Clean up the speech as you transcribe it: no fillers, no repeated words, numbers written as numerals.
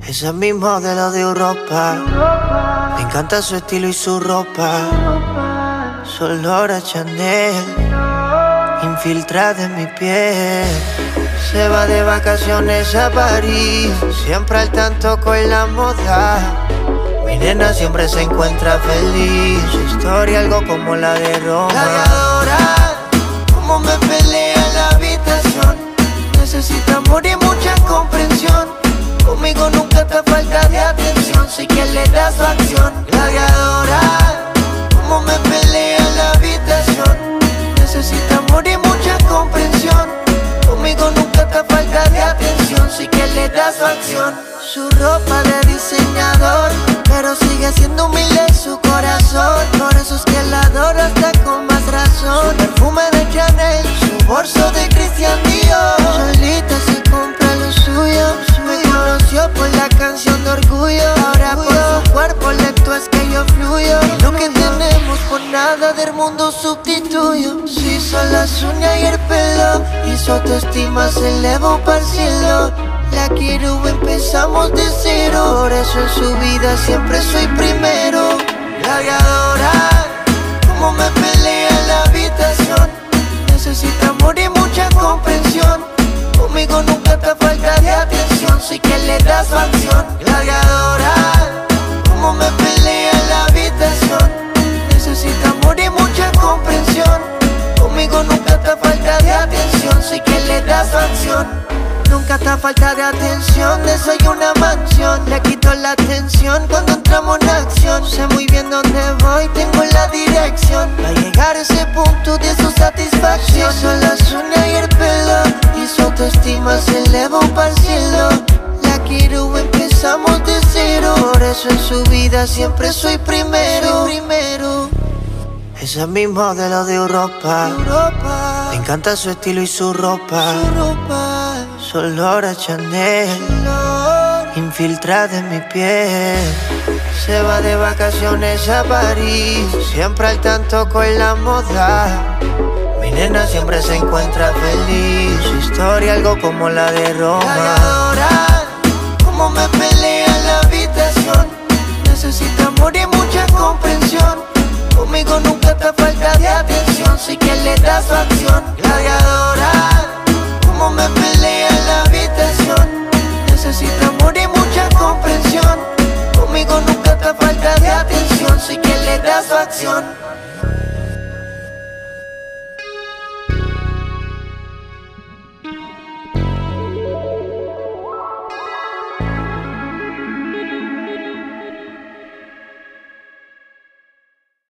Ese es mi modelo de Europa. Me encanta su estilo y su ropa. Su olor a Chanel infiltrada en mi piel. Se va de vacaciones a París, siempre al tanto con la moda. Mi nena siempre se encuentra feliz. Su historia algo como la de Roma. Gladiadora, como me pelea en la habitación. Necesita amor y mucha comprensión. Conmigo nunca te falta de atención. Sé que le das su acción. Gladiadora, como me pelea en la habitación. Necesita amor y mucha comprensión. Conmigo nunca te falta de atención. Sé que le das su acción. Su ropa de diseñador, pero sigue siendo humilde su corazón. Por eso es que la adoro hasta con más razón. Su perfume de Chanel, su bolso de Christian Dior. Solita se compra lo suyo. Me conoció por la canción de Orgullo. Ahora por su cuerpo lento es que yo fluyo. Y lo que tenemos por nada del mundo sustituyo. Si son las uñas y el pelo, y su autoestima se elevó para el cielo. La quiero, empezamos de cero. Por eso en su vida siempre soy primero. Gladiadora, como me pelea en la habitación. Necesita amor y mucha comprensión. Conmigo nunca te falta de atención. Sé que le das su acción. Gladiadora, como me pelea en la habitación. Necesita amor y mucha comprensión. Conmigo nunca te falta de atención. Sé que le das su acción. Nunca te falta de atención, de soy una mansión. Le quito la atención cuando entramos en acción. Sé muy bien dónde voy, tengo la dirección. Va a llegar a ese punto de su satisfacción. Si son las uñas y el pelo, y su autoestima se elevó para el cielo. La quiero, empezamos de cero. Por eso en su vida siempre soy primero. Ese es mi modelo de Europa. Me encanta su estilo y su ropa. Su olor a Chanel infiltrada en mi piel. Se va de vacaciones a París, siempre al tanto con la moda. Mi nena siempre se encuentra feliz. Su historia algo como la de Roma. Gladiadora, como me pelea en la habitación. Necesita amor y mucha comprensión. Conmigo nunca te falta de atención. Sé que le das su acción. Gladiadora, como me pelea en la habitación. Necesita amor y mucha comprensión. Conmigo nunca te falta de atención. Sé que le das su acción.